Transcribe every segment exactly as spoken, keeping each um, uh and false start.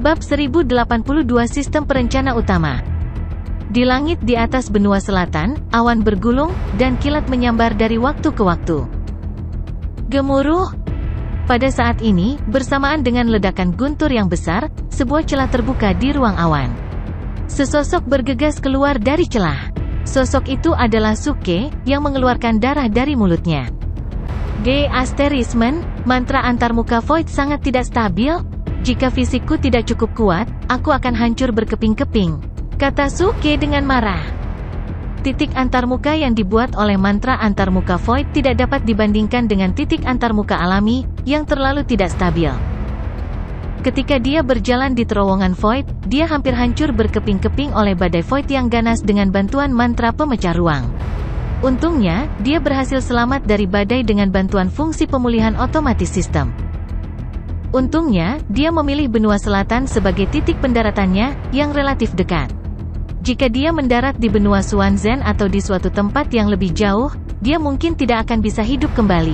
Bab seribu delapan puluh dua Sistem Perencana Utama. Di langit di atas benua selatan, awan bergulung, dan kilat menyambar dari waktu ke waktu. Gemuruh! Pada saat ini, bersamaan dengan ledakan guntur yang besar, sebuah celah terbuka di ruang awan. Sesosok bergegas keluar dari celah. Sosok itu adalah Suke, yang mengeluarkan darah dari mulutnya. G. Asterismen, mantra antarmuka Void sangat tidak stabil. Jika fisikku tidak cukup kuat, aku akan hancur berkeping-keping, kata Suke dengan marah. Titik antarmuka yang dibuat oleh mantra antarmuka Void tidak dapat dibandingkan dengan titik antarmuka alami, yang terlalu tidak stabil. Ketika dia berjalan di terowongan Void, dia hampir hancur berkeping-keping oleh badai Void yang ganas dengan bantuan mantra pemecah ruang. Untungnya, dia berhasil selamat dari badai dengan bantuan fungsi pemulihan otomatis sistem. Untungnya, dia memilih benua selatan sebagai titik pendaratannya, yang relatif dekat. Jika dia mendarat di benua Suanzen atau di suatu tempat yang lebih jauh, dia mungkin tidak akan bisa hidup kembali.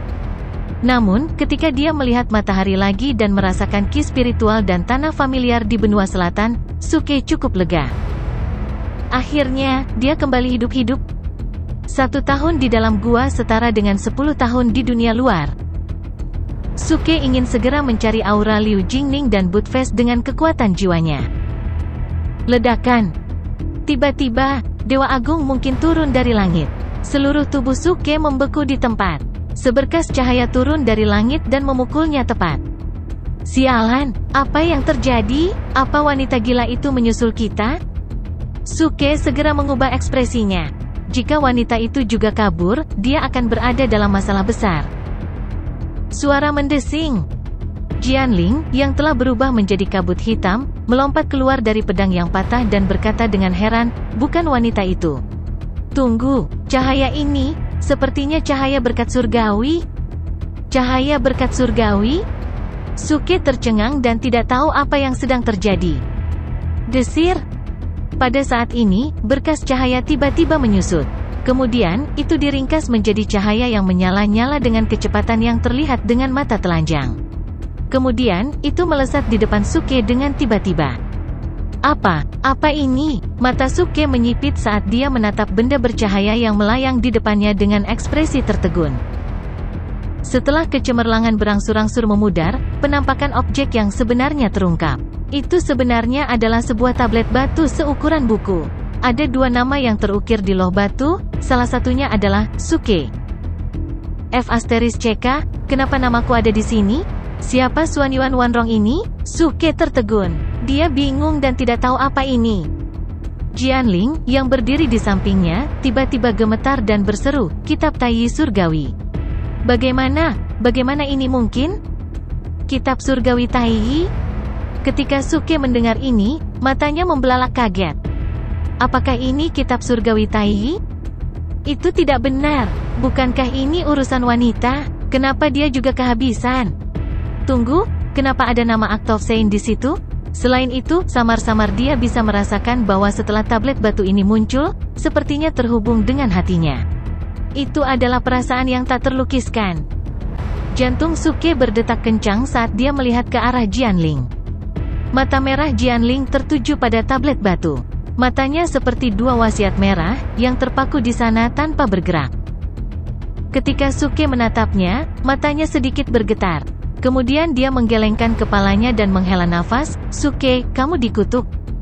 Namun, ketika dia melihat matahari lagi dan merasakan ki spiritual dan tanah familiar di benua selatan, Suke cukup lega. Akhirnya, dia kembali hidup-hidup. Satu tahun di dalam gua setara dengan sepuluh tahun di dunia luar. Suke ingin segera mencari aura Liu Jingning dan Budfest dengan kekuatan jiwanya. Ledakan. Tiba-tiba, Dewa Agung mungkin turun dari langit. Seluruh tubuh Suke membeku di tempat. Seberkas cahaya turun dari langit dan memukulnya tepat. Sialan, apa yang terjadi? Apa wanita gila itu menyusul kita? Suke segera mengubah ekspresinya. Jika wanita itu juga kabur, dia akan berada dalam masalah besar. Suara mendesing. Jianling, yang telah berubah menjadi kabut hitam, melompat keluar dari pedang yang patah dan berkata dengan heran, bukan wanita itu. Tunggu, cahaya ini, sepertinya cahaya berkat surgawi. Cahaya berkat surgawi? Suke tercengang dan tidak tahu apa yang sedang terjadi. Desir. Pada saat ini, berkas cahaya tiba-tiba menyusut. Kemudian, itu diringkas menjadi cahaya yang menyala-nyala dengan kecepatan yang terlihat dengan mata telanjang. Kemudian, itu melesat di depan Suke dengan tiba-tiba. Apa? Apa ini? Mata Suke menyipit saat dia menatap benda bercahaya yang melayang di depannya dengan ekspresi tertegun. Setelah kecemerlangan berangsur-angsur memudar, penampakan objek yang sebenarnya terungkap. Itu sebenarnya adalah sebuah tablet batu seukuran buku. Ada dua nama yang terukir di loh batu, salah satunya adalah Suke. F asteris C K, kenapa namaku ada di sini? Siapa Suan Yuan Wanrong ini? Suke tertegun. Dia bingung dan tidak tahu apa ini. Jianling, yang berdiri di sampingnya, tiba-tiba gemetar dan berseru, Kitab Taiyi Surgawi. Bagaimana? Bagaimana ini mungkin? Kitab Surgawi Taiyi? Ketika Suke mendengar ini, matanya membelalak kaget. Apakah ini kitab surgawi Taiyi? Itu tidak benar. Bukankah ini urusan wanita? Kenapa dia juga kehabisan? Tunggu, kenapa ada nama Aktov Sein di situ? Selain itu, samar-samar dia bisa merasakan bahwa setelah tablet batu ini muncul, sepertinya terhubung dengan hatinya. Itu adalah perasaan yang tak terlukiskan. Jantung Suke berdetak kencang saat dia melihat ke arah Jianling. Mata merah Jianling tertuju pada tablet batu. Matanya seperti dua wasiat merah, yang terpaku di sana tanpa bergerak. Ketika Suke menatapnya, matanya sedikit bergetar. Kemudian dia menggelengkan kepalanya dan menghela nafas, Suke, kamu dikutuk.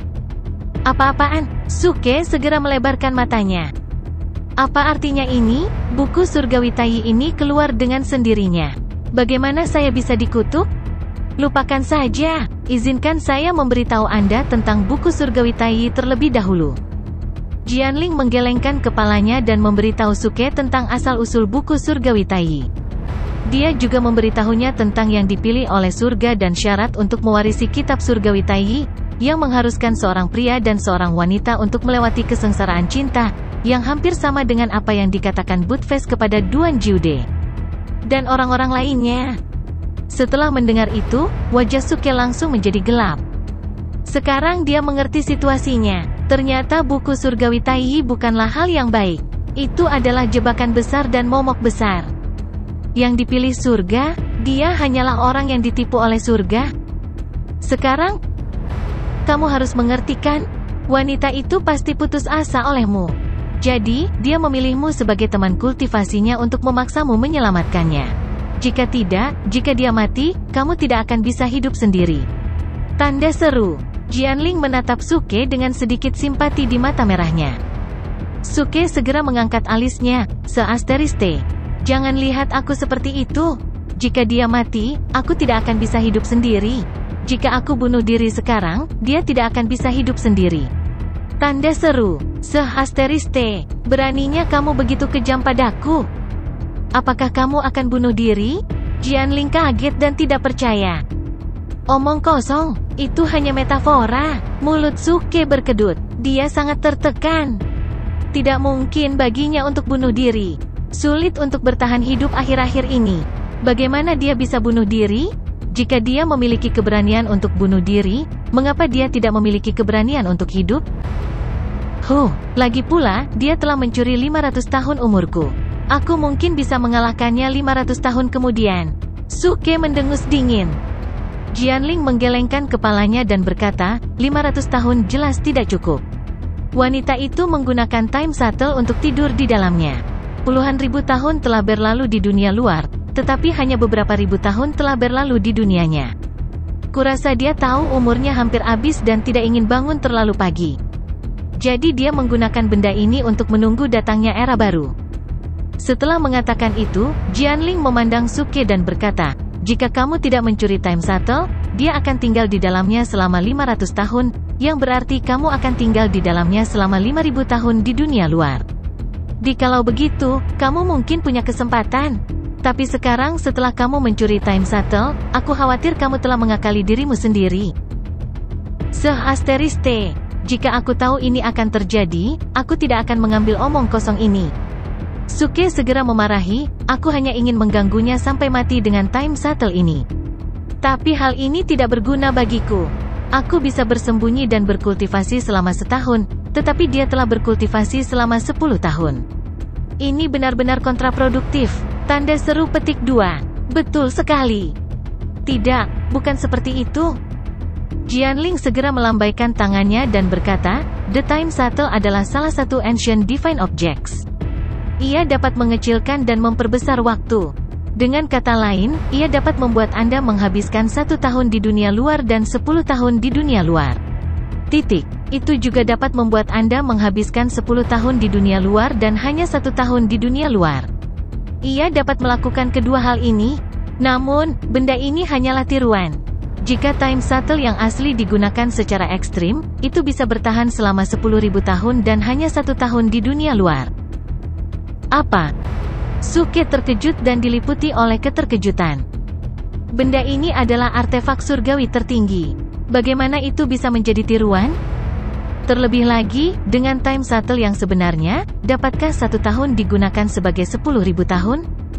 Apa-apaan? Suke segera melebarkan matanya. Apa artinya ini? Buku surgawi Taiyi ini keluar dengan sendirinya. Bagaimana saya bisa dikutuk? Lupakan saja. Izinkan saya memberitahu Anda tentang buku surgawi Taiyi terlebih dahulu. Jianling menggelengkan kepalanya dan memberitahu Suke tentang asal-usul buku surgawi Taiyi. Dia juga memberitahunya tentang yang dipilih oleh surga dan syarat untuk mewarisi kitab surgawi Taiyi, yang mengharuskan seorang pria dan seorang wanita untuk melewati kesengsaraan cinta, yang hampir sama dengan apa yang dikatakan Budfest kepada Duan Jiude dan orang-orang lainnya. Setelah mendengar itu, wajah Suke langsung menjadi gelap. Sekarang dia mengerti situasinya. Ternyata buku surgawi Taiyi bukanlah hal yang baik. Itu adalah jebakan besar dan momok besar. Yang dipilih surga, dia hanyalah orang yang ditipu oleh surga. Sekarang, kamu harus mengerti kan? Wanita itu pasti putus asa olehmu. Jadi, dia memilihmu sebagai teman kultivasinya untuk memaksamu menyelamatkannya. Jika tidak, jika dia mati, kamu tidak akan bisa hidup sendiri. Tanda seru. Jianling menatap Suke dengan sedikit simpati di mata merahnya. Suke segera mengangkat alisnya, se-asteriste. Jangan lihat aku seperti itu. Jika dia mati, aku tidak akan bisa hidup sendiri. Jika aku bunuh diri sekarang, dia tidak akan bisa hidup sendiri. Tanda seru. Se-asteriste. Beraninya kamu begitu kejam padaku. Apakah kamu akan bunuh diri? Jianling kaget dan tidak percaya. Omong kosong, itu hanya metafora. Mulut Suke berkedut. Dia sangat tertekan. Tidak mungkin baginya untuk bunuh diri. Sulit untuk bertahan hidup akhir-akhir ini. Bagaimana dia bisa bunuh diri? Jika dia memiliki keberanian untuk bunuh diri, mengapa dia tidak memiliki keberanian untuk hidup? Huh, lagi pula, dia telah mencuri lima ratus tahun umurku. Aku mungkin bisa mengalahkannya lima ratus tahun kemudian. Suke mendengus dingin. Jianling menggelengkan kepalanya dan berkata, lima ratus tahun jelas tidak cukup. Wanita itu menggunakan time shuttle untuk tidur di dalamnya. Puluhan ribu tahun telah berlalu di dunia luar, tetapi hanya beberapa ribu tahun telah berlalu di dunianya. Kurasa dia tahu umurnya hampir habis dan tidak ingin bangun terlalu pagi. Jadi dia menggunakan benda ini untuk menunggu datangnya era baru. Setelah mengatakan itu, Jianling memandang Suke dan berkata, jika kamu tidak mencuri time shuttle, dia akan tinggal di dalamnya selama lima ratus tahun, yang berarti kamu akan tinggal di dalamnya selama lima ribu tahun di dunia luar. Dikalau begitu, kamu mungkin punya kesempatan. Tapi sekarang setelah kamu mencuri time shuttle, aku khawatir kamu telah mengakali dirimu sendiri. Se-asteriste. Jika aku tahu ini akan terjadi, aku tidak akan mengambil omong kosong ini. Suke segera memarahi, aku hanya ingin mengganggunya sampai mati dengan time shuttle ini. Tapi hal ini tidak berguna bagiku. Aku bisa bersembunyi dan berkultivasi selama setahun, tetapi dia telah berkultivasi selama sepuluh tahun. Ini benar-benar kontraproduktif. Tanda seru petik dua. Betul sekali. Tidak, bukan seperti itu. Jianling segera melambaikan tangannya dan berkata, The Time Shuttle adalah salah satu ancient divine objects. Ia dapat mengecilkan dan memperbesar waktu. Dengan kata lain, ia dapat membuat Anda menghabiskan satu tahun di dunia luar dan sepuluh tahun di dunia luar. Titik. Itu juga dapat membuat Anda menghabiskan sepuluh tahun di dunia luar dan hanya satu tahun di dunia luar. Ia dapat melakukan kedua hal ini. Namun, benda ini hanyalah tiruan. Jika time shuttle yang asli digunakan secara ekstrim, itu bisa bertahan selama sepuluh ribu tahun dan hanya satu tahun di dunia luar. Apa? Suke terkejut dan diliputi oleh keterkejutan. Benda ini adalah artefak surgawi tertinggi. Bagaimana itu bisa menjadi tiruan? Terlebih lagi, dengan time shuttle yang sebenarnya, dapatkah satu tahun digunakan sebagai sepuluh ribu tahun?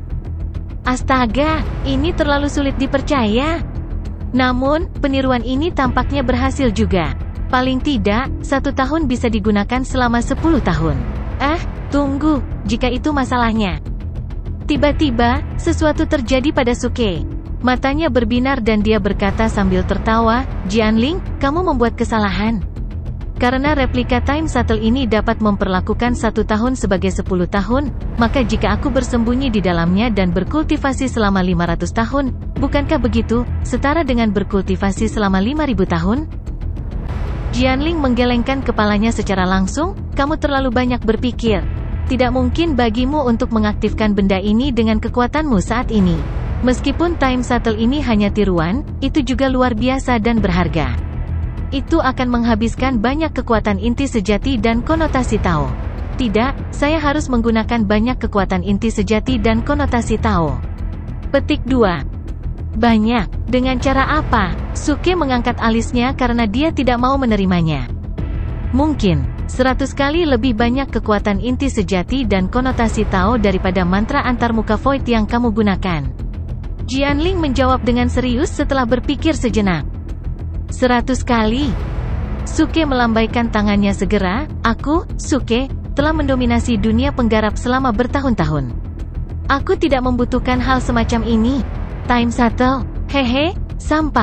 Astaga, ini terlalu sulit dipercaya. Namun, peniruan ini tampaknya berhasil juga. Paling tidak, satu tahun bisa digunakan selama sepuluh tahun. Eh, tunggu, jika itu masalahnya. Tiba-tiba, sesuatu terjadi pada Suke. Matanya berbinar dan dia berkata sambil tertawa, Jianling, kamu membuat kesalahan. Karena replika time shuttle ini dapat memperlakukan satu tahun sebagai sepuluh tahun, maka jika aku bersembunyi di dalamnya dan berkultivasi selama lima ratus tahun, bukankah begitu, setara dengan berkultivasi selama lima ribu tahun? Jianling menggelengkan kepalanya secara langsung, kamu terlalu banyak berpikir. Tidak mungkin bagimu untuk mengaktifkan benda ini dengan kekuatanmu saat ini. Meskipun time shuttle ini hanya tiruan, itu juga luar biasa dan berharga. Itu akan menghabiskan banyak kekuatan inti sejati dan konotasi Tao. Tidak, saya harus menggunakan banyak kekuatan inti sejati dan konotasi Tao. Petik dua. Banyak. Dengan cara apa? Suke mengangkat alisnya karena dia tidak mau menerimanya. Mungkin seratus kali lebih banyak kekuatan inti sejati dan konotasi Tao daripada mantra antarmuka Void yang kamu gunakan. Jianling menjawab dengan serius setelah berpikir sejenak. Seratus kali? Suke melambaikan tangannya segera. Aku, Suke, telah mendominasi dunia penggarap selama bertahun-tahun. Aku tidak membutuhkan hal semacam ini. Time shuttle, hehe, sampah.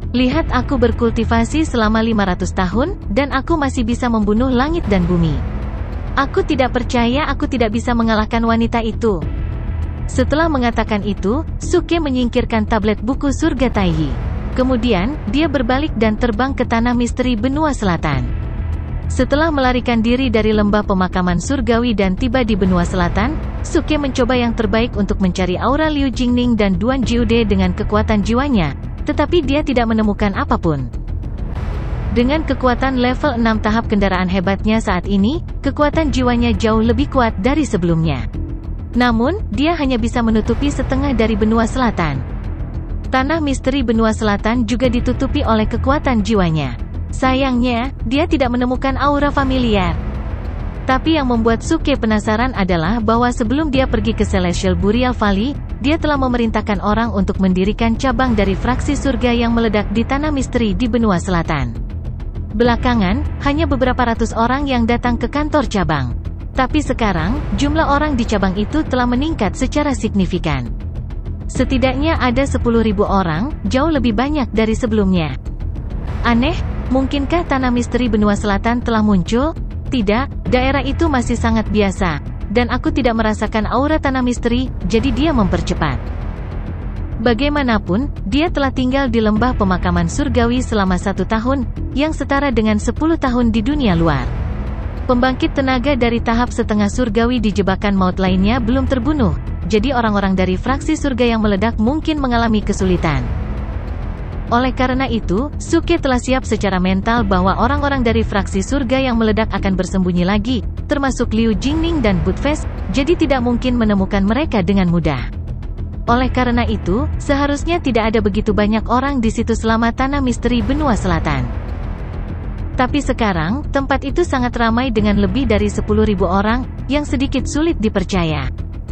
Lihat aku berkultivasi selama lima ratus tahun, dan aku masih bisa membunuh langit dan bumi. Aku tidak percaya aku tidak bisa mengalahkan wanita itu. Setelah mengatakan itu, Suke menyingkirkan tablet buku surga Taiyi. Kemudian, dia berbalik dan terbang ke tanah misteri benua selatan. Setelah melarikan diri dari lembah pemakaman surgawi dan tiba di benua selatan, Suke mencoba yang terbaik untuk mencari aura Liu Jingning dan Duan Jiude dengan kekuatan jiwanya, tetapi dia tidak menemukan apapun. Dengan kekuatan level enam tahap kendaraan hebatnya saat ini, kekuatan jiwanya jauh lebih kuat dari sebelumnya. Namun, dia hanya bisa menutupi setengah dari benua selatan. Tanah misteri benua selatan juga ditutupi oleh kekuatan jiwanya. Sayangnya, dia tidak menemukan aura familiar. Tapi yang membuat Suke penasaran adalah bahwa sebelum dia pergi ke Celestial Burial Valley, dia telah memerintahkan orang untuk mendirikan cabang dari fraksi surga yang meledak di tanah misteri di benua selatan. Belakangan, hanya beberapa ratus orang yang datang ke kantor cabang. Tapi sekarang, jumlah orang di cabang itu telah meningkat secara signifikan. Setidaknya ada sepuluh ribu orang, jauh lebih banyak dari sebelumnya. Aneh, mungkinkah tanah misteri benua selatan telah muncul? Tidak, daerah itu masih sangat biasa. Dan aku tidak merasakan aura tanah misteri, jadi dia mempercepat. Bagaimanapun, dia telah tinggal di lembah pemakaman surgawi selama satu tahun, yang setara dengan sepuluh tahun di dunia luar. Pembangkit tenaga dari tahap setengah surgawi di jebakan maut lainnya belum terbunuh, jadi orang-orang dari fraksi surga yang meledak mungkin mengalami kesulitan. Oleh karena itu, Suke telah siap secara mental bahwa orang-orang dari fraksi surga yang meledak akan bersembunyi lagi, termasuk Liu Jingning dan Budfest, jadi tidak mungkin menemukan mereka dengan mudah. Oleh karena itu, seharusnya tidak ada begitu banyak orang di situ selama tanah misteri benua selatan. Tapi sekarang, tempat itu sangat ramai dengan lebih dari sepuluh ribu orang, yang sedikit sulit dipercaya.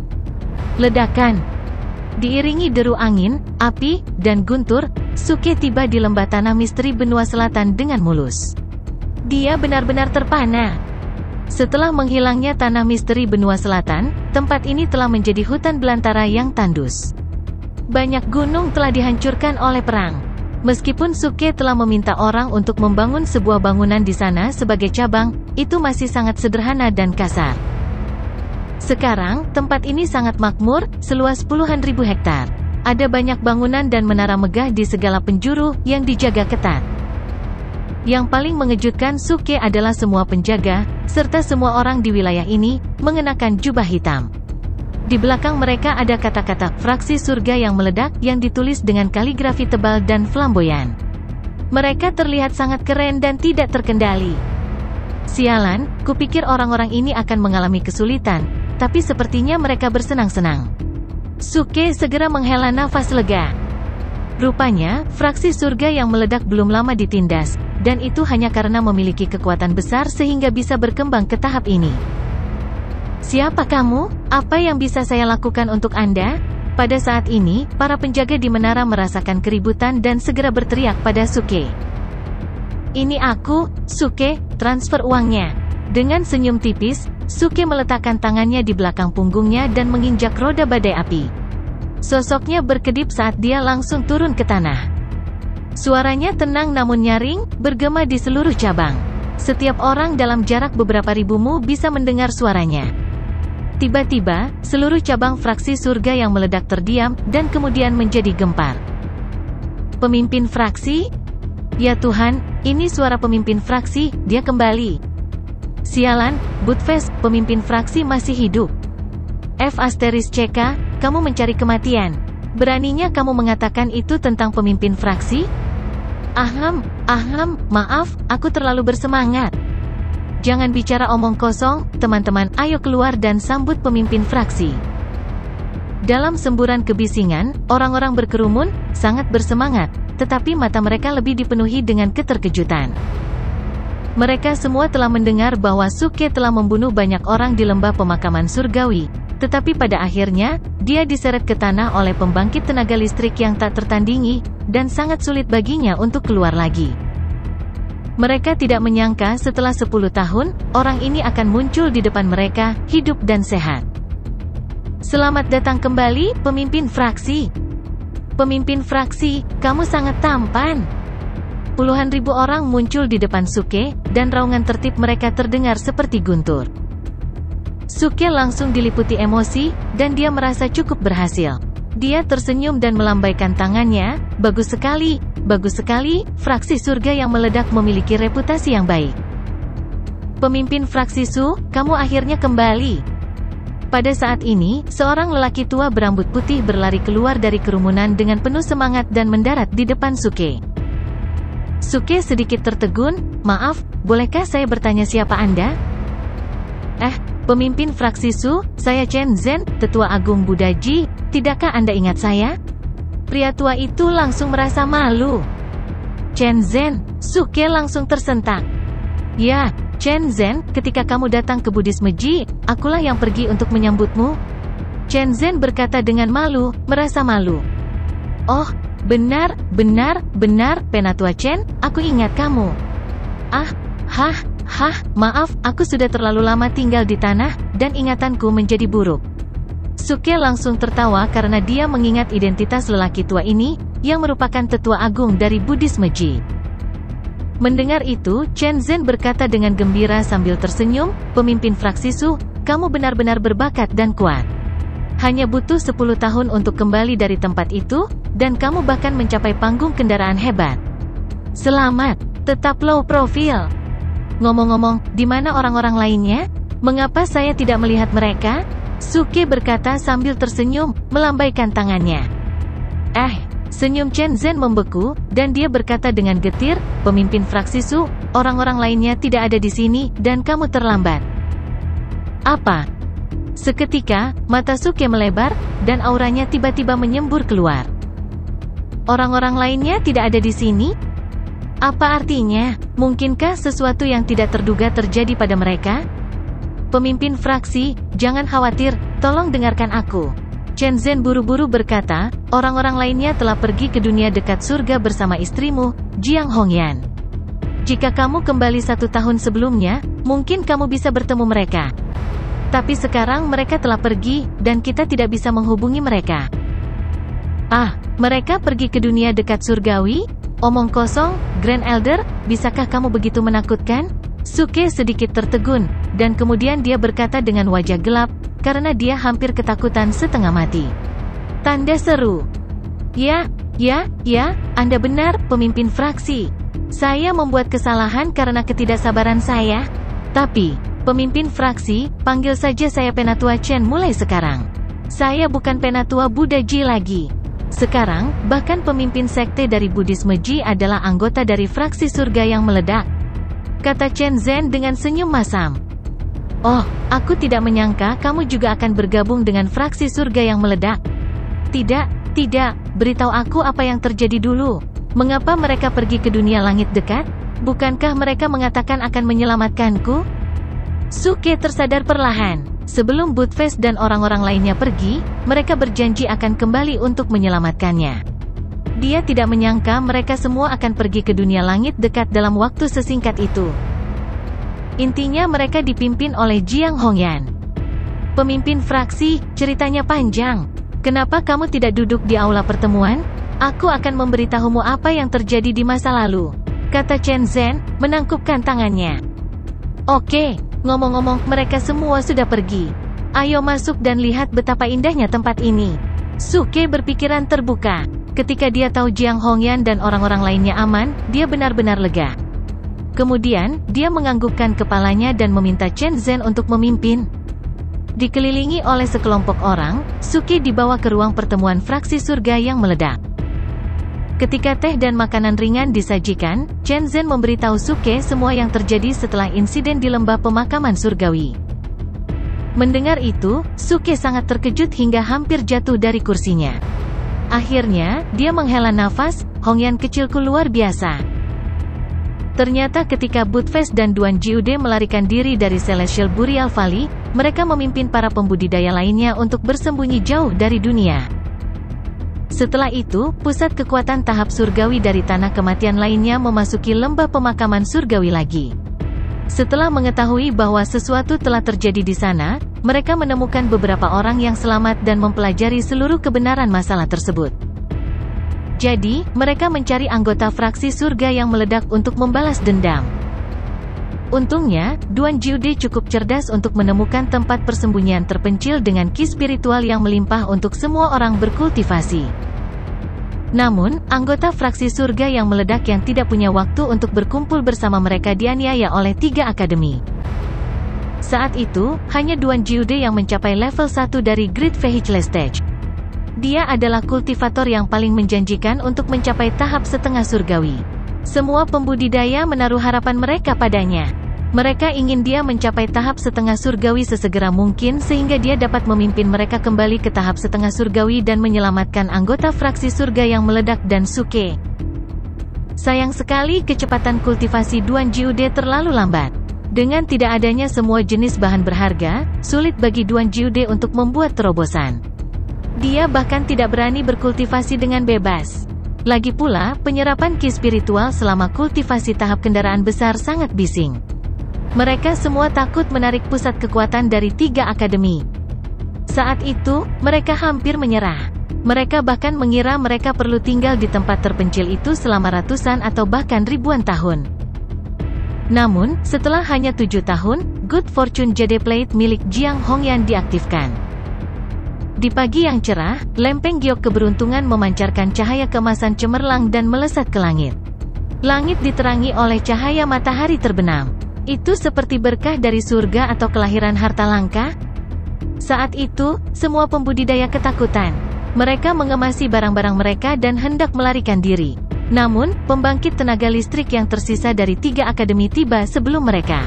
Ledakan. Diiringi deru angin, api, dan guntur, Suke tiba di lembah tanah misteri benua selatan dengan mulus. Dia benar-benar terpana. Setelah menghilangnya tanah misteri benua selatan, tempat ini telah menjadi hutan belantara yang tandus. Banyak gunung telah dihancurkan oleh perang. Meskipun Suke telah meminta orang untuk membangun sebuah bangunan di sana sebagai cabang, itu masih sangat sederhana dan kasar. Sekarang, tempat ini sangat makmur, seluas puluhan ribu hektar. Ada banyak bangunan dan menara megah di segala penjuru, yang dijaga ketat. Yang paling mengejutkan Suke adalah semua penjaga, serta semua orang di wilayah ini, mengenakan jubah hitam. Di belakang mereka ada kata-kata, fraksi surga yang meledak, yang ditulis dengan kaligrafi tebal dan flamboyan. Mereka terlihat sangat keren dan tidak terkendali. Sialan, kupikir orang-orang ini akan mengalami kesulitan, tapi sepertinya mereka bersenang-senang. Suke segera menghela nafas lega. Rupanya, fraksi surga yang meledak belum lama ditindas, dan itu hanya karena memiliki kekuatan besar sehingga bisa berkembang ke tahap ini. Siapa kamu? Apa yang bisa saya lakukan untuk Anda? Pada saat ini, para penjaga di menara merasakan keributan dan segera berteriak pada Suke. Ini aku, Suke, transfer uangnya. Dengan senyum tipis, Suke meletakkan tangannya di belakang punggungnya dan menginjak roda badai api. Sosoknya berkedip saat dia langsung turun ke tanah. Suaranya tenang namun nyaring, bergema di seluruh cabang. Setiap orang dalam jarak beberapa ribu mu bisa mendengar suaranya. Tiba-tiba, seluruh cabang fraksi surga yang meledak terdiam, dan kemudian menjadi gempar. Pemimpin fraksi? Ya Tuhan, ini suara pemimpin fraksi, dia kembali. Sialan, Budfest, pemimpin fraksi masih hidup. F asteris C K, kamu mencari kematian. Beraninya kamu mengatakan itu tentang pemimpin fraksi? Aham, aham, maaf, aku terlalu bersemangat. Jangan bicara omong kosong, teman-teman, ayo keluar dan sambut pemimpin fraksi. Dalam semburan kebisingan, orang-orang berkerumun, sangat bersemangat, tetapi mata mereka lebih dipenuhi dengan keterkejutan. Mereka semua telah mendengar bahwa Suke telah membunuh banyak orang di lembah pemakaman surgawi, tetapi pada akhirnya, dia diseret ke tanah oleh pembangkit tenaga listrik yang tak tertandingi, dan sangat sulit baginya untuk keluar lagi. Mereka tidak menyangka setelah sepuluh tahun, orang ini akan muncul di depan mereka, hidup dan sehat. Selamat datang kembali, pemimpin fraksi. Pemimpin fraksi, kamu sangat tampan. Puluhan ribu orang muncul di depan Suke, dan raungan tertib mereka terdengar seperti guntur. Suke langsung diliputi emosi, dan dia merasa cukup berhasil. Dia tersenyum dan melambaikan tangannya. Bagus sekali, bagus sekali, fraksi surga yang meledak memiliki reputasi yang baik. Pemimpin fraksi Su, kamu akhirnya kembali. Pada saat ini, seorang lelaki tua berambut putih berlari keluar dari kerumunan dengan penuh semangat dan mendarat di depan Suke. Suke sedikit tertegun, maaf, bolehkah saya bertanya siapa Anda? Eh, pemimpin fraksi Su, saya Chen Zhen, tetua agung Budaji, tidakkah Anda ingat saya? Pria tua itu langsung merasa malu. Chen Zhen, Suke langsung tersentak. Ya, Chen Zhen, ketika kamu datang ke Budisme Ji, akulah yang pergi untuk menyambutmu. Chen Zhen berkata dengan malu, merasa malu. Oh, benar, benar, benar, Penatua Chen, aku ingat kamu. Ah, hah, hah, maaf, aku sudah terlalu lama tinggal di tanah, dan ingatanku menjadi buruk. Suke langsung tertawa karena dia mengingat identitas lelaki tua ini, yang merupakan tetua agung dari Budisme Ji. Mendengar itu, Chen Zhen berkata dengan gembira sambil tersenyum, pemimpin fraksi Su, kamu benar-benar berbakat dan kuat. Hanya butuh sepuluh tahun untuk kembali dari tempat itu, dan kamu bahkan mencapai panggung kendaraan hebat. Selamat, tetap low profile. Ngomong-ngomong, di mana orang-orang lainnya? Mengapa saya tidak melihat mereka? Suke berkata sambil tersenyum, melambaikan tangannya. Eh, senyum Chen Zhen membeku, dan dia berkata dengan getir, pemimpin fraksi Su, orang-orang lainnya tidak ada di sini, dan kamu terlambat. Apa? Seketika, mata Suke melebar, dan auranya tiba-tiba menyembur keluar. Orang-orang lainnya tidak ada di sini? Apa artinya? Mungkinkah sesuatu yang tidak terduga terjadi pada mereka? Pemimpin fraksi, jangan khawatir, tolong dengarkan aku. Chen Zhen buru-buru berkata, orang-orang lainnya telah pergi ke dunia dekat surga bersama istrimu, Jiang Hongyan. Jika kamu kembali satu tahun sebelumnya, mungkin kamu bisa bertemu mereka. Tapi sekarang mereka telah pergi, dan kita tidak bisa menghubungi mereka. Ah, mereka pergi ke dunia dekat surgawi? Omong kosong, Grand Elder, bisakah kamu begitu menakutkan? Suke sedikit tertegun, dan kemudian dia berkata dengan wajah gelap, karena dia hampir ketakutan setengah mati. Tanda seru. Ya, ya, ya, Anda benar, pemimpin fraksi. Saya membuat kesalahan karena ketidaksabaran saya. Tapi, pemimpin fraksi, panggil saja saya Penatua Chen mulai sekarang. Saya bukan Penatua Buddha Ji lagi. Sekarang, bahkan pemimpin sekte dari Budisme Ji adalah anggota dari fraksi surga yang meledak. Kata Chen Zhen dengan senyum masam. Oh, aku tidak menyangka kamu juga akan bergabung dengan fraksi surga yang meledak. Tidak, tidak, beritahu aku apa yang terjadi dulu. Mengapa mereka pergi ke dunia langit dekat? Bukankah mereka mengatakan akan menyelamatkanku? Suke tersadar perlahan. Sebelum Budfest dan orang-orang lainnya pergi, mereka berjanji akan kembali untuk menyelamatkannya. Dia tidak menyangka mereka semua akan pergi ke dunia langit dekat dalam waktu sesingkat itu. Intinya mereka dipimpin oleh Jiang Hongyan. Pemimpin fraksi, ceritanya panjang. Kenapa kamu tidak duduk di aula pertemuan? Aku akan memberitahumu apa yang terjadi di masa lalu, kata Chen Zhen, menangkupkan tangannya. Oke, ngomong-ngomong, mereka semua sudah pergi. Ayo masuk dan lihat betapa indahnya tempat ini. Suke berpikiran terbuka. Ketika dia tahu Jiang Hongyan dan orang-orang lainnya aman, dia benar-benar lega. Kemudian, dia menganggukkan kepalanya dan meminta Chen Zhen untuk memimpin. Dikelilingi oleh sekelompok orang, Suke dibawa ke ruang pertemuan fraksi surga yang meledak. Ketika teh dan makanan ringan disajikan, Chen Zhen memberitahu Suke semua yang terjadi setelah insiden di lembah pemakaman surgawi. Mendengar itu, Suke sangat terkejut hingga hampir jatuh dari kursinya. Akhirnya, dia menghela nafas, Hongyan kecilku luar biasa. Ternyata ketika Budfest dan Duan Jiude melarikan diri dari Celestial Burial Valley, mereka memimpin para pembudidaya lainnya untuk bersembunyi jauh dari dunia. Setelah itu, pusat kekuatan tahap surgawi dari tanah kematian lainnya memasuki lembah pemakaman surgawi lagi. Setelah mengetahui bahwa sesuatu telah terjadi di sana, mereka menemukan beberapa orang yang selamat dan mempelajari seluruh kebenaran masalah tersebut. Jadi, mereka mencari anggota fraksi surga yang meledak untuk membalas dendam. Untungnya, Duan Jiude cukup cerdas untuk menemukan tempat persembunyian terpencil dengan ki spiritual yang melimpah untuk semua orang berkultivasi. Namun, anggota fraksi surga yang meledak yang tidak punya waktu untuk berkumpul bersama mereka dianiaya oleh tiga akademi. Saat itu, hanya Duan Jiude yang mencapai level satu dari Great Vehicle Stage. Dia adalah kultivator yang paling menjanjikan untuk mencapai tahap setengah surgawi. Semua pembudidaya menaruh harapan mereka padanya. Mereka ingin dia mencapai tahap setengah surgawi sesegera mungkin sehingga dia dapat memimpin mereka kembali ke tahap setengah surgawi dan menyelamatkan anggota fraksi surga yang meledak dan Suke. Sayang sekali kecepatan kultivasi Duan Jiude terlalu lambat. Dengan tidak adanya semua jenis bahan berharga, sulit bagi Duan Jiude untuk membuat terobosan. Dia bahkan tidak berani berkultivasi dengan bebas. Lagi pula, penyerapan ki spiritual selama kultivasi tahap kendaraan besar sangat bising. Mereka semua takut menarik pusat kekuatan dari tiga akademi. Saat itu, mereka hampir menyerah. Mereka bahkan mengira mereka perlu tinggal di tempat terpencil itu selama ratusan atau bahkan ribuan tahun. Namun, setelah hanya tujuh tahun, Good Fortune Jade Plate milik Jiang Hongyan diaktifkan. Di pagi yang cerah, lempeng giok keberuntungan memancarkan cahaya keemasan cemerlang dan melesat ke langit. Langit diterangi oleh cahaya matahari terbenam. Itu seperti berkah dari surga atau kelahiran harta langka. Saat itu, semua pembudidaya ketakutan. Mereka mengemasi barang-barang mereka dan hendak melarikan diri. Namun, pembangkit tenaga listrik yang tersisa dari tiga akademi tiba sebelum mereka.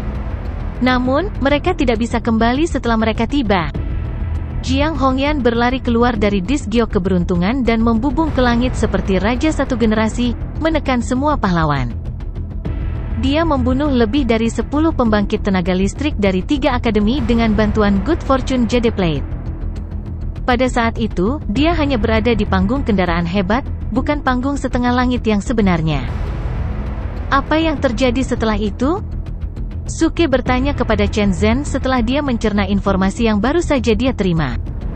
Namun, mereka tidak bisa kembali setelah mereka tiba. Jiang Hongyan berlari keluar dari dis giok keberuntungan dan membubung ke langit seperti raja satu generasi, menekan semua pahlawan. Dia membunuh lebih dari sepuluh pembangkit tenaga listrik dari tiga akademi dengan bantuan Good Fortune Jade Plate. Pada saat itu, dia hanya berada di panggung kendaraan hebat, bukan panggung setengah langit yang sebenarnya. Apa yang terjadi setelah itu? Suke bertanya kepada Chen Zhen setelah dia mencerna informasi yang baru saja dia terima.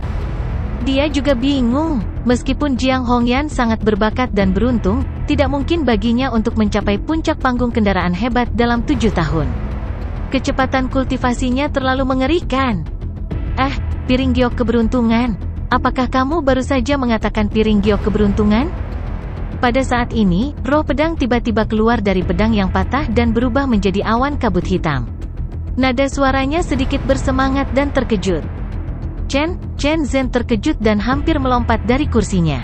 Dia juga bingung, meskipun Jiang Hongyan sangat berbakat dan beruntung, tidak mungkin baginya untuk mencapai puncak panggung kendaraan hebat dalam tujuh tahun. Kecepatan kultivasinya terlalu mengerikan. Eh, piring giok keberuntungan, apakah kamu baru saja mengatakan piring giok keberuntungan? Pada saat ini, roh pedang tiba-tiba keluar dari pedang yang patah dan berubah menjadi awan kabut hitam. Nada suaranya sedikit bersemangat dan terkejut. Chen, Chen Zhen terkejut dan hampir melompat dari kursinya.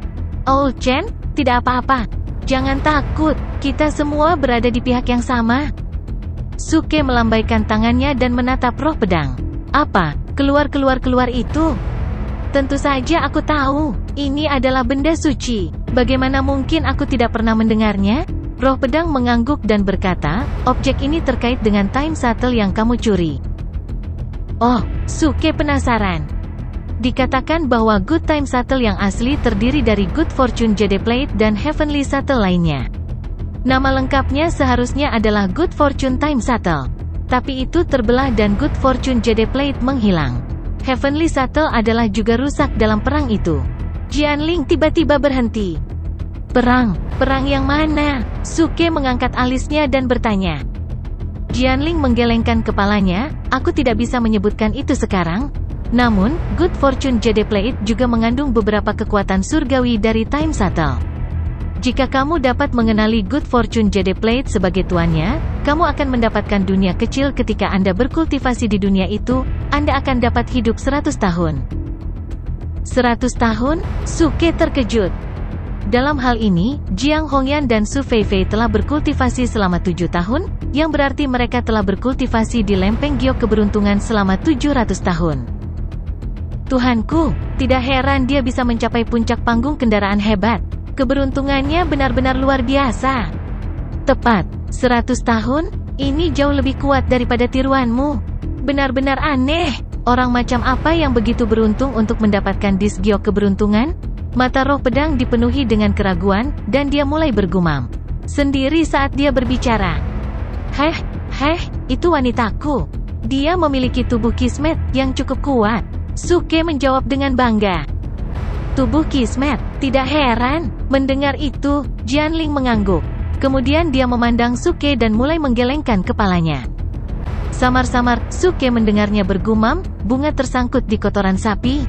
Oh Chen, tidak apa-apa. Jangan takut, kita semua berada di pihak yang sama. Suke melambaikan tangannya dan menatap roh pedang. Apa? Keluar-keluar-keluar itu? Tentu saja aku tahu, ini adalah benda suci. Bagaimana mungkin aku tidak pernah mendengarnya? Roh pedang mengangguk dan berkata, objek ini terkait dengan time shuttle yang kamu curi. Oh, Suke penasaran. Dikatakan bahwa Good Time Shuttle yang asli terdiri dari Good Fortune Jade Plate dan Heavenly Shuttle lainnya. Nama lengkapnya seharusnya adalah Good Fortune Time Shuttle. Tapi itu terbelah dan Good Fortune Jade Plate menghilang. Heavenly Shuttle adalah juga rusak dalam perang itu. Jianling tiba-tiba berhenti. Perang? Perang yang mana? Suke mengangkat alisnya dan bertanya. Jianling menggelengkan kepalanya, aku tidak bisa menyebutkan itu sekarang. Namun, Good Fortune Jade Plate juga mengandung beberapa kekuatan surgawi dari Time Shuttle. Jika kamu dapat mengenali Good Fortune Jade Plate sebagai tuannya, kamu akan mendapatkan dunia kecil ketika Anda berkultivasi di dunia itu, Anda akan dapat hidup seratus tahun. seratus tahun? Suke terkejut. Dalam hal ini, Jiang Hongyan dan Su Feifei telah berkultivasi selama tujuh tahun, yang berarti mereka telah berkultivasi di lempeng giok keberuntungan selama tujuh ratus tahun. Tuhanku, tidak heran dia bisa mencapai puncak panggung kendaraan hebat. Keberuntungannya benar-benar luar biasa. Tepat, seratus tahun? Ini jauh lebih kuat daripada tiruanmu. Benar-benar aneh. Orang macam apa yang begitu beruntung untuk mendapatkan dis giok keberuntungan? Mata roh pedang dipenuhi dengan keraguan, dan dia mulai bergumam sendiri saat dia berbicara. Heh, heh, itu wanitaku. Dia memiliki tubuh kismet yang cukup kuat. Suke menjawab dengan bangga. Tubuh kismet. Tidak heran. Mendengar itu, Jianling mengangguk. Kemudian dia memandang Suke dan mulai menggelengkan kepalanya. Samar-samar, Suke mendengarnya bergumam, bunga tersangkut di kotoran sapi.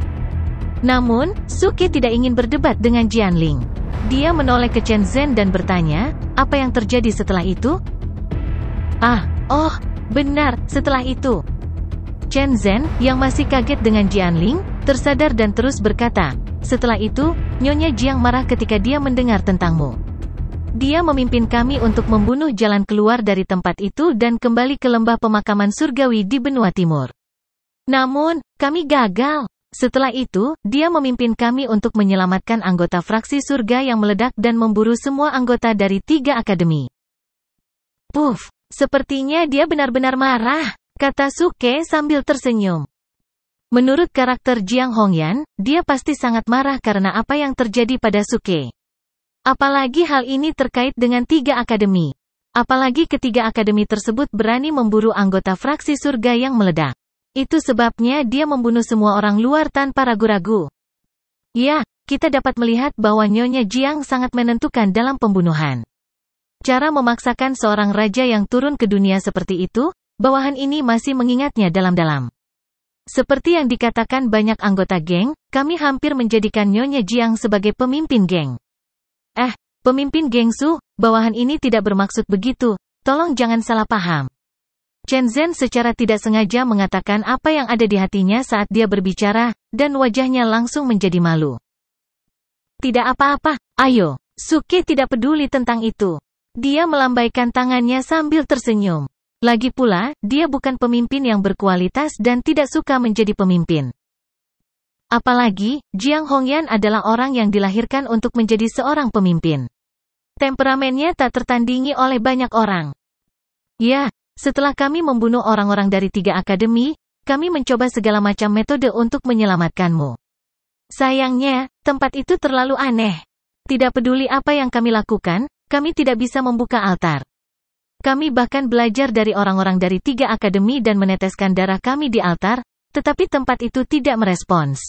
Namun, Suke tidak ingin berdebat dengan Jianling. Dia menoleh ke Chen Zhen dan bertanya, apa yang terjadi setelah itu? Ah, oh, benar, setelah itu. Chen Zhen, yang masih kaget dengan Jianling, tersadar dan terus berkata, setelah itu, Nyonya Jiang marah ketika dia mendengar tentangmu. Dia memimpin kami untuk membunuh jalan keluar dari tempat itu dan kembali ke lembah pemakaman surgawi di benua timur. Namun, kami gagal. Setelah itu, dia memimpin kami untuk menyelamatkan anggota fraksi surga yang meledak dan memburu semua anggota dari tiga akademi. Puff, sepertinya dia benar-benar marah, kata Suke sambil tersenyum. Menurut karakter Jiang Hongyan, dia pasti sangat marah karena apa yang terjadi pada Suke. Apalagi hal ini terkait dengan tiga akademi. Apalagi ketiga akademi tersebut berani memburu anggota fraksi surga yang meledak. Itu sebabnya dia membunuh semua orang luar tanpa ragu-ragu. Ya, kita dapat melihat bahwa Nyonya Jiang sangat menentukan dalam pembunuhan. Cara memaksakan seorang raja yang turun ke dunia seperti itu, bawahan ini masih mengingatnya dalam-dalam. Seperti yang dikatakan banyak anggota geng, kami hampir menjadikan Nyonya Jiang sebagai pemimpin geng. Eh, pemimpin geng Su, bawahan ini tidak bermaksud begitu, tolong jangan salah paham. Chen Zhen secara tidak sengaja mengatakan apa yang ada di hatinya saat dia berbicara, dan wajahnya langsung menjadi malu. Tidak apa-apa, ayo, Suke tidak peduli tentang itu. Dia melambaikan tangannya sambil tersenyum. Lagi pula, dia bukan pemimpin yang berkualitas dan tidak suka menjadi pemimpin. Apalagi, Jiang Hongyan adalah orang yang dilahirkan untuk menjadi seorang pemimpin. Temperamennya tak tertandingi oleh banyak orang. Ya, setelah kami membunuh orang-orang dari tiga akademi, kami mencoba segala macam metode untuk menyelamatkanmu. Sayangnya, tempat itu terlalu aneh. Tidak peduli apa yang kami lakukan, kami tidak bisa membuka altar. Kami bahkan belajar dari orang-orang dari tiga akademi dan meneteskan darah kami di altar, tetapi tempat itu tidak merespons.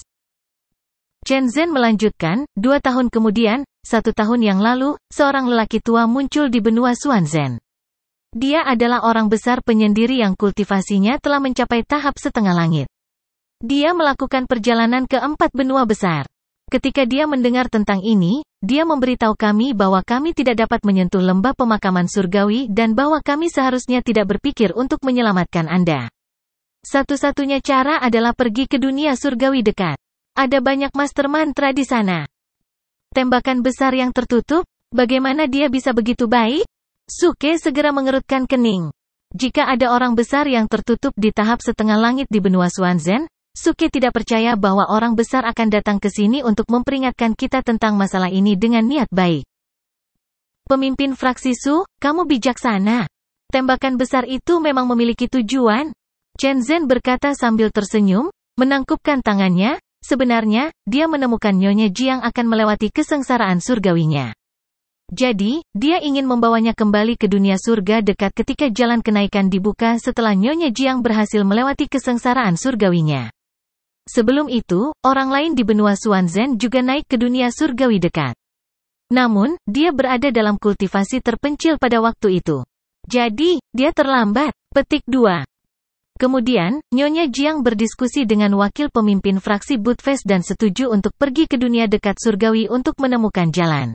Chen Zhen melanjutkan, dua tahun kemudian, satu tahun yang lalu, seorang lelaki tua muncul di benua Xuanzhen. Dia adalah orang besar penyendiri yang kultivasinya telah mencapai tahap setengah langit. Dia melakukan perjalanan ke empat benua besar. Ketika dia mendengar tentang ini, dia memberitahu kami bahwa kami tidak dapat menyentuh lembah pemakaman surgawi dan bahwa kami seharusnya tidak berpikir untuk menyelamatkan Anda. Satu-satunya cara adalah pergi ke dunia surgawi dekat. Ada banyak master mantra di sana. Tembakan besar yang tertutup, bagaimana dia bisa begitu baik? Suke segera mengerutkan kening. Jika ada orang besar yang tertutup di tahap setengah langit di benua Xuanzhen, Suke tidak percaya bahwa orang besar akan datang ke sini untuk memperingatkan kita tentang masalah ini dengan niat baik. Pemimpin fraksi Su, kamu bijaksana. Tembakan besar itu memang memiliki tujuan. Chen Zhen berkata sambil tersenyum, menangkupkan tangannya, sebenarnya, dia menemukan Nyonya Jiang akan melewati kesengsaraan surgawinya. Jadi, dia ingin membawanya kembali ke dunia surga dekat ketika jalan kenaikan dibuka setelah Nyonya Jiang berhasil melewati kesengsaraan surgawinya. Sebelum itu, orang lain di benua Xuanzhen juga naik ke dunia surgawi dekat. Namun, dia berada dalam kultivasi terpencil pada waktu itu. Jadi, dia terlambat. Petik dua. Kemudian, Nyonya Jiang berdiskusi dengan wakil pemimpin fraksi Budfest dan setuju untuk pergi ke dunia dekat surgawi untuk menemukan jalan.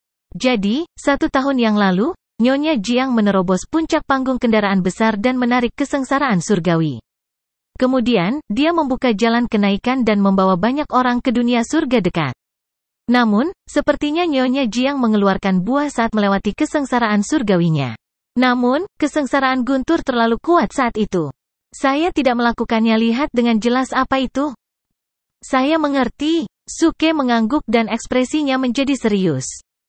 Jadi, satu tahun yang lalu, Nyonya Jiang menerobos puncak panggung kendaraan besar dan menarik kesengsaraan surgawi. Kemudian, dia membuka jalan kenaikan dan membawa banyak orang ke dunia surga dekat. Namun, sepertinya Nyonya Jiang mengeluarkan buah saat melewati kesengsaraan surgawinya. Namun, kesengsaraan guntur terlalu kuat saat itu. Saya tidak melakukannya. Lihat dengan jelas apa itu. Saya mengerti. Suke mengangguk dan ekspresinya menjadi serius.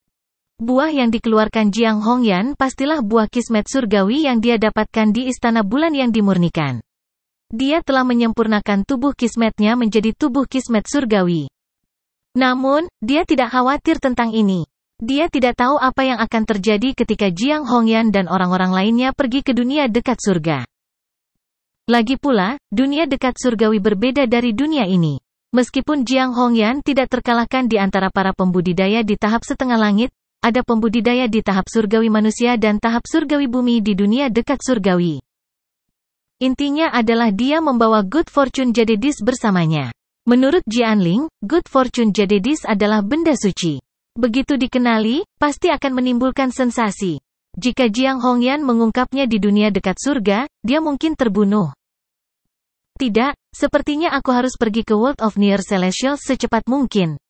Buah yang dikeluarkan Jiang Hongyan pastilah buah kismet surgawi yang dia dapatkan di istana bulan yang dimurnikan. Dia telah menyempurnakan tubuh kismetnya menjadi tubuh kismet surgawi. Namun, dia tidak khawatir tentang ini. Dia tidak tahu apa yang akan terjadi ketika Jiang Hongyan dan orang-orang lainnya pergi ke dunia dekat surga. Lagi pula, dunia dekat surgawi berbeda dari dunia ini. Meskipun Jiang Hongyan tidak terkalahkan di antara para pembudidaya di tahap setengah langit, ada pembudidaya di tahap surgawi manusia dan tahap surgawi bumi di dunia dekat surgawi. Intinya adalah dia membawa Good Fortune Jadedis bersamanya. Menurut Jianling, Good Fortune Jadedis adalah benda suci. Begitu dikenali, pasti akan menimbulkan sensasi. Jika Jiang Hongyan mengungkapnya di dunia dekat surga, dia mungkin terbunuh. Tidak, sepertinya aku harus pergi ke World of Near Celestial secepat mungkin.